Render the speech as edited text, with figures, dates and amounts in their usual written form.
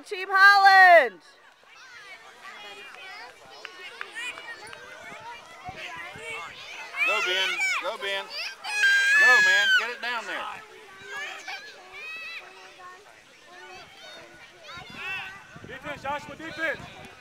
Team Holland. Go, Ben. Go, Ben. Go, man. Get it down there. Defense, Joshua, defense.